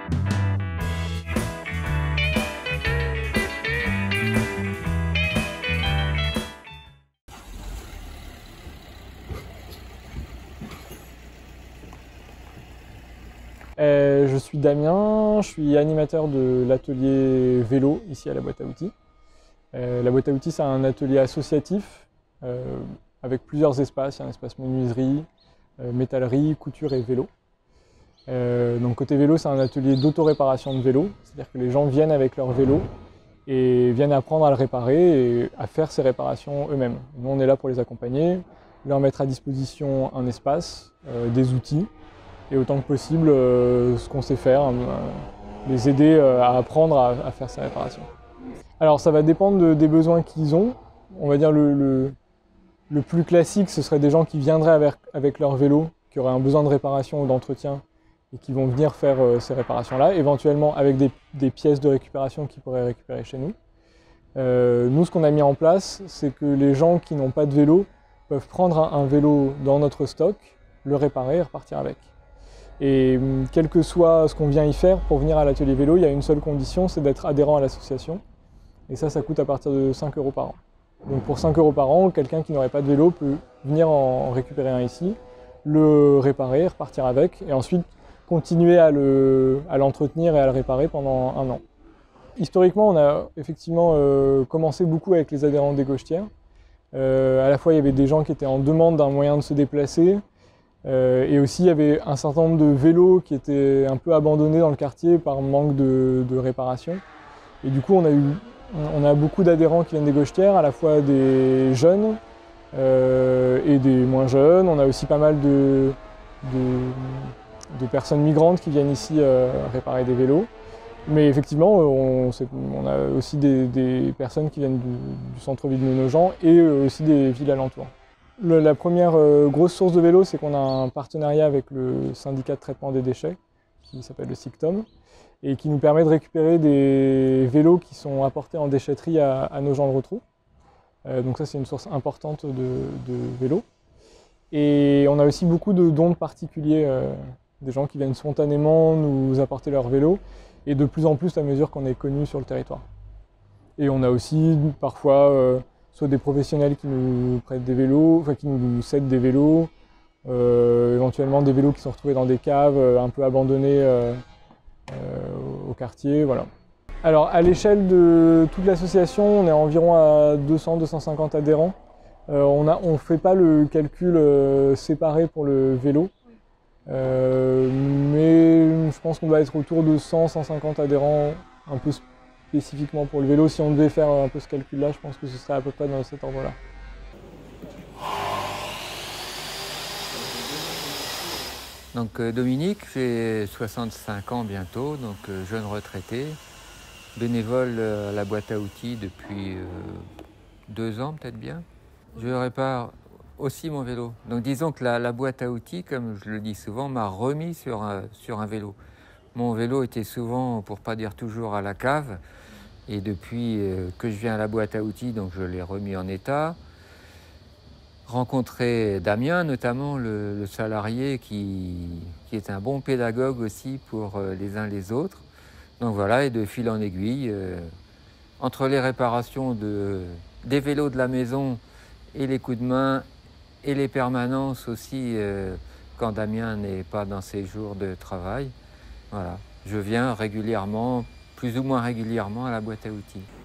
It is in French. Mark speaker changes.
Speaker 1: Je suis Damien, je suis animateur de l'atelier vélo ici à la boîte à outils. La boîte à outils, c'est un atelier associatif avec plusieurs espaces. Il y a un espace menuiserie, métallerie, couture et vélo. Donc côté vélo, c'est un atelier d'auto-réparation de vélo, c'est-à-dire que les gens viennent avec leur vélo et viennent apprendre à le réparer et à faire ces réparations eux-mêmes. Nous, on est là pour les accompagner, leur mettre à disposition un espace, des outils, et autant que possible ce qu'on sait faire, les aider à apprendre à faire ces réparations. Alors ça va dépendre des besoins qu'ils ont. On va dire le plus classique, ce serait des gens qui viendraient avec leur vélo, qui auraient un besoin de réparation ou d'entretien et qui vont venir faire ces réparations-là, éventuellement avec des pièces de récupération qu'ils pourraient récupérer chez nous. Nous, ce qu'on a mis en place, c'est que les gens qui n'ont pas de vélo peuvent prendre un vélo dans notre stock, le réparer et repartir avec. Et quel que soit ce qu'on vient y faire, pour venir à l'atelier vélo, il y a une seule condition, c'est d'être adhérent à l'association. Et ça coûte à partir de 5 € par an. Donc pour 5 € par an, quelqu'un qui n'aurait pas de vélo peut venir en récupérer un ici, le réparer, repartir avec, et ensuite continuer à l'entretenir et à le réparer pendant 1 an. Historiquement, on a effectivement commencé beaucoup avec les adhérents des Gauchetières. À la fois, il y avait des gens qui étaient en demande d'un moyen de se déplacer, et aussi il y avait un certain nombre de vélos qui étaient un peu abandonnés dans le quartier par manque de réparation. Et du coup, on a beaucoup d'adhérents qui viennent des Gauchetières, à la fois des jeunes et des moins jeunes. On a aussi pas mal de personnes migrantes qui viennent ici réparer des vélos. Mais effectivement, on a aussi des personnes qui viennent du centre-ville de Nogent et aussi des villes alentours. La première grosse source de vélos, c'est qu'on a un partenariat avec le syndicat de traitement des déchets, qui s'appelle le SICTOM, et qui nous permet de récupérer des vélos qui sont apportés en déchetterie à Nogent-le-Rotrou. Donc ça, c'est une source importante de vélos. Et on a aussi beaucoup de dons de particuliers, des gens qui viennent spontanément nous apporter leur vélo, et de plus en plus à mesure qu'on est connu sur le territoire. Et on a aussi parfois soit des professionnels qui nous prêtent des vélos, enfin qui nous cèdent des vélos, éventuellement des vélos qui sont retrouvés dans des caves un peu abandonnés au quartier, voilà. Alors à l'échelle de toute l'association, on est environ à 200-250 adhérents. On ne fait pas le calcul séparé pour le vélo, mais je pense qu'on va être autour de 100-150 adhérents un peu spécifiquement pour le vélo. Si on devait faire un peu ce calcul-là, je pense que ce serait à peu près dans cet ordre-là.
Speaker 2: Donc Dominique, j'ai 65 ans bientôt, donc jeune retraité, bénévole à la boîte à outils depuis 2 ans peut-être bien. Je répare aussi mon vélo. Donc disons que la boîte à outils, comme je le dis souvent, m'a remis sur un vélo. Mon vélo était souvent, pour pas dire toujours, à la cave. Et depuis que je viens à la boîte à outils, donc je l'ai remis en état. Rencontré Damien, notamment le salarié qui est un bon pédagogue aussi pour les uns les autres. Donc voilà, et de fil en aiguille, entre les réparations des vélos de la maison et les coups de main et les permanences aussi quand Damien n'est pas dans ses jours de travail. Voilà, je viens régulièrement, plus ou moins régulièrement à la boîte à outils.